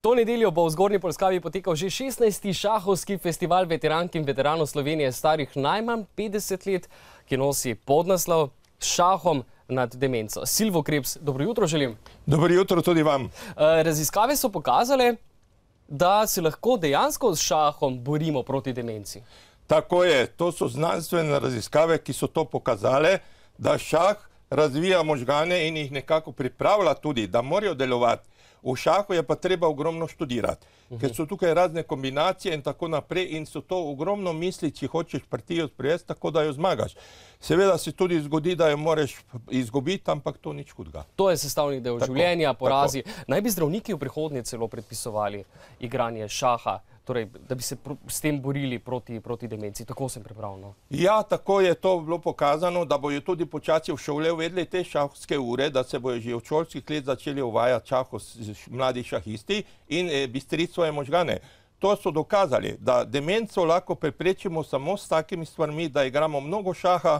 To nedeljo bo v Zgornji Polskavi potekal že 16. šahovski festival veterank in veteranov Slovenije starih najmanj 50 let, ki nosi podnaslov S šahom nad demenco. Silvo Krebs, dobro jutro želim. Dobro jutro tudi vam. Raziskave so pokazale, da se lahko dejansko s šahom borimo proti demenci. Tako je, to so znanstvene raziskave, ki so to pokazale, da šah razvija možgane in jih nekako pripravlja tudi, da morajo delovati. V šahu je pa treba ogromno študirati, ker so tukaj razne kombinacije in tako naprej in so to ogromno misli, če hočeš partijo sprejeti, tako da jo zmagaš. Seveda se tudi zgodi, da jo moraš izgubiti, ampak to nič hudega. To je sestavni del življenja, porazi. Naj bi zdravniki v prihodnje celo predpisovali igranje šaha, torej, da bi se s tem borili proti demenci. Tako sem prebral, no. Ja, tako je to bilo pokazano, da bojo tudi počasi v šole uvedli te šahovske ure, da se bojo že od šolskih let začeli uvajati mladi šahisti in bistriti svoje možgane. To so dokazali, da demenco lahko preprečimo samo s takimi stvarmi, da igramo mnogo šaha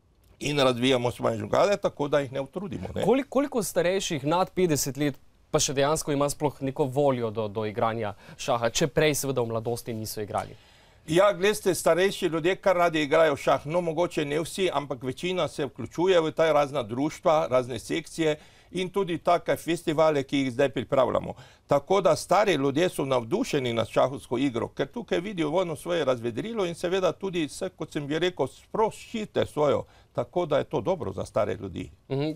in razvijamo svoje možgane, tako da jih ne utrudimo. Koliko starejših nad 50 let pa še dejansko ima sploh neko voljo do igranja šaha, če prej seveda v mladosti niso igrali? Ja, gledajte, starejši ljudje kar radi igrajo šah, no mogoče ne vsi, ampak večina se vključuje v ta razna društva, razne sekcije in tudi take festivale, ki jih zdaj pripravljamo. Tako da stari ljudje so navdušeni nad šahovsko igro, ker tukaj vidijo vojno svoje razvedrilo in seveda tudi, kot sem bi rekel, sproščite svojo. Tako da je to dobro za stare ljudi.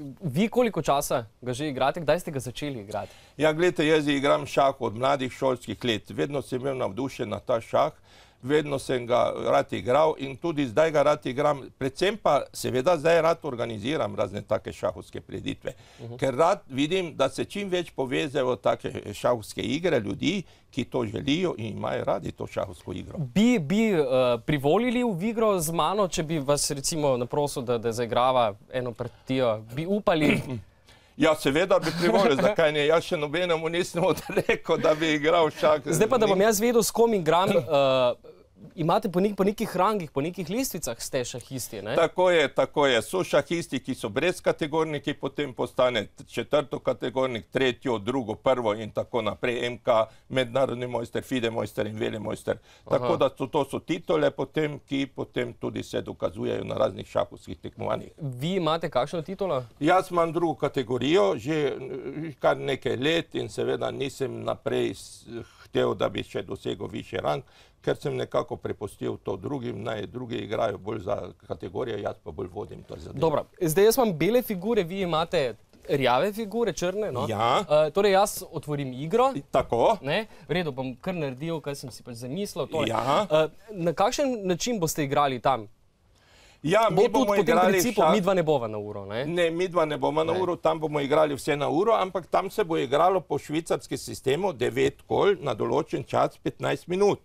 Vi koliko časa ga že igrate? Kdaj ste ga začeli igrati? Ja, gledajte, jaz igram šah od mladih šolskih let. Vedno sem imel navdušen na ta šah. Vedno sem ga rad igral in tudi zdaj ga rad igram. Predvsem pa seveda zdaj rad organiziram razne take šahovske prireditve. Ker rad vidim, da se čim več povezejo take šahovske igre ljudi, ki to želijo in imajo radi to šahovsko igro. Bi privolili v igro z mano, če bi vas recimo naprosil, da zaigrava eno partijo? Bi upali? Ja, seveda bi privolil, zakaj ne? Jaz še nobenemu nisem odrekel, da bi igral šah. Zdaj pa, da bom jaz vedel, s kom igram, imate po nekih rangih, po nekih lestvicah ste šahisti, ne? Tako je. So šahisti, ki so brezkategorniki, potem postane četrtokategornik, tretjo, drugo, prvo in tako naprej. MK, mednarodni mojster, FIDE mojster in veli mojster. Tako da to so titule potem, ki potem tudi se dokazujejo na raznih šahovskih tekmovanjih. Vi imate kakšno titulo? Jaz imam drugo kategorijo, že kar nekaj let in seveda nisem naprej htel, da bi še dosegel višji rang, ker sem nekako prepustil to drugim, naj drugi igrajo bolj za kategorijo, jaz pa bolj vodim to zadevo. Dobro, zdaj jaz imam bele figure, vi imate rjave figure, črne, no? Ja. Torej jaz otvorim igro. Tako. V redu, bom kar naredil, kaj sem si pač zamislil. Ja. Na kakšen način boste igrali tam? Ja, mi bomo igrali šah. Midva ne bova na uro, ne? Ne, midva ne bomo na uro, tam bomo igrali vse na uro, ampak tam se bo igralo po švicarskem sistemu 9 kol na določen čas 15 minut.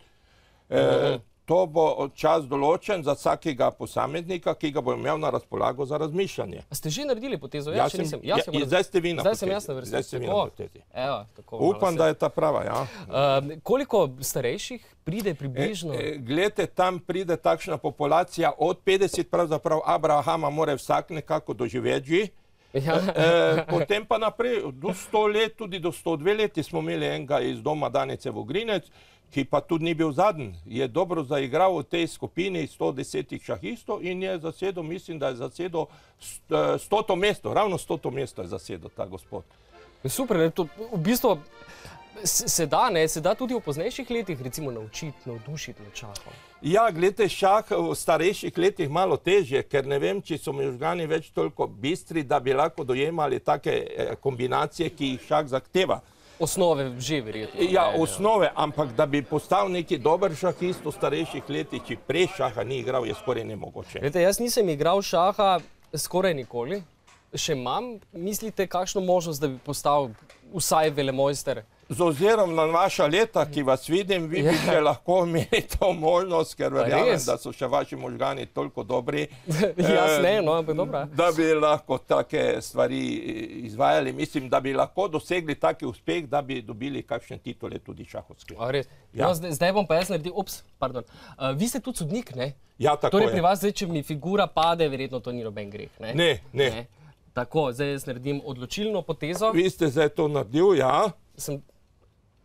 To bo čas določen za vsakega posameznika, ki ga bo imel na razpolago za razmišljanje. A ste že naredili potezo? Zdaj ste vi na potezi. Zdaj sem jaz na vrsti. Zdaj ste vi na potezi. Upam, da je ta prava, ja. Koliko starejših pride približno? Glejte, tam pride takšna populacija od 50, pravzaprav Abrahama mora vsak nekako doživeti že. Potem pa naprej, do 100 let, tudi do 102 leti smo imeli enega iz doma Danice Vogrinec, ki pa tudi ni bil zadnji. Je dobro zaigral v tej skupini 110 šahistov in je zasedel, mislim, da je zasedel 100. mesto, ravno 100. mesto je zasedel ta gospod. Super, v bistvu se da tudi v poznejših letih recimo naučiti, navdušiti nad šahom. Ja, gledajte, šah v starejših letih malo težje, ker ne vem, če so možgani več toliko bistri, da bi lahko dojemali take kombinacije, ki jih šah zahteva. Osnove že verjetno. Ja, osnove, ampak da bi postal neki dober šahist v starejših letih, če prej šaha ni igral, je skoraj nemogoče. Glede, jaz nisem igral šaha skoraj nikoli. Še imam, mislite, kakšno možnost, da bi postal vsaj velemojster? Z ozirom na vaša leta, ki vas vidim, vi bi še lahko imeli to možnost, ker verjamem, da so še vaši možgani toliko dobri. Jaz ne, no, ampak dobra. Da bi lahko take stvari izvajali. Mislim, da bi lahko dosegli taki uspeh, da bi dobili kakšne titule tudi šahovske. A res? No, zdaj bom pa jaz naredil, pardon. Vi ste tudi sodnik, ne? Ja, tako je. Torej pri vas zdaj, če mi figura pade, verjetno to ni noben greh, ne? Ne. Tako, zdaj jaz naredim odločilno potezo. Vi ste zdaj to naredil, ja.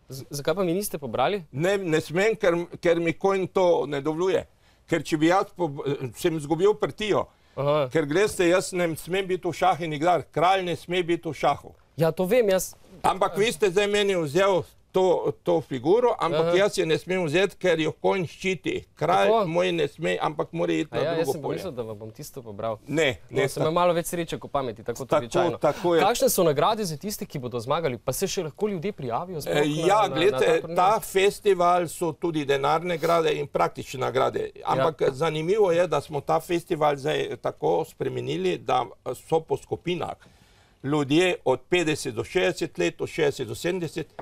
Zakaj pa mi niste pobrali? Ne smem, ker mi coin to ne dovoljuje. Ker če bi jaz sem izgubil partijo, ker glede, jaz ne smem biti v šahu nikdar, kralj ne sme biti v šahu. Ja, to vem, jaz... Ampak vi ste zdaj meni vzel to figuro, ampak jaz je ne smem vzeti, ker jo konj ščiti. Kralj moj ne sme, ampak mora iti na drugo polje. Jaz sem pomislil, da vam bom tisto pobral. Ne. Sem imel malo več sreče kot pameti, tako običajno. Kakšne so nagrade za tiste, ki bodo zmagali? Pa se še lahko ljudje prijavijo? Ja, gledajte, ta festival so tudi denarne nagrade in praktične nagrade. Ampak zanimivo je, da smo ta festival zdaj tako spremenili, da so po skupinah ljudje od 50 do 60 let, od 60 do 70.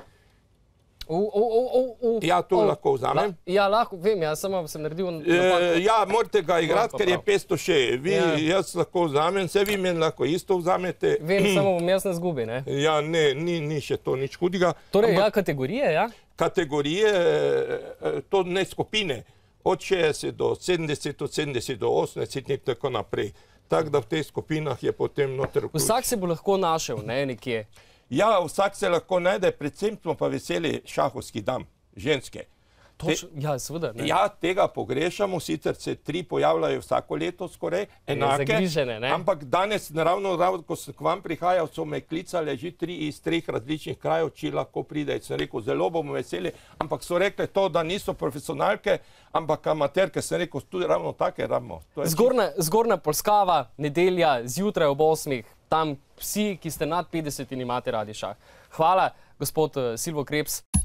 Ja, to lahko vzamem. Ja, lahko, vem, jaz samo sem naredil napako. Ja, morate ga igrati, ker je 500 še. Jaz lahko vzamem, vse vi meni lahko isto vzamete. Vem, samo bom jaz na zgubi, ne? Ja, ne, ni še to nič hudega. Torej, ja, kategorije, ja? Kategorije, to ne skupine, od 60 do 70, od 70 do 80 in tako naprej. Tako da v teh skupinah je potem noter vključ. Vsak se bo lahko našel, ne, nekje. Ja, vsak se lahko najde, predvsem smo pa veseli šahovski dam, ženske. Ja, seveda. Ja, tega pogrešamo, sicer se 3 pojavljajo vsako leto skoraj, enake. Zagrižene, ne? Ampak danes, ravno ko sem k vam prihajal, so me klicali že 3 iz 3 različnih krajev, če lahko pride. Sem rekel, zelo bomo veseli, ampak so rekli to, da niso profesionalke, ampak amaterke, sem rekel, tudi ravno take rabimo. Zgornja Polskava, nedelja, zjutraj ob 8. Tam vsi, ki ste nad 50 in imate radi šah. Hvala, gospod Silvo Krebs.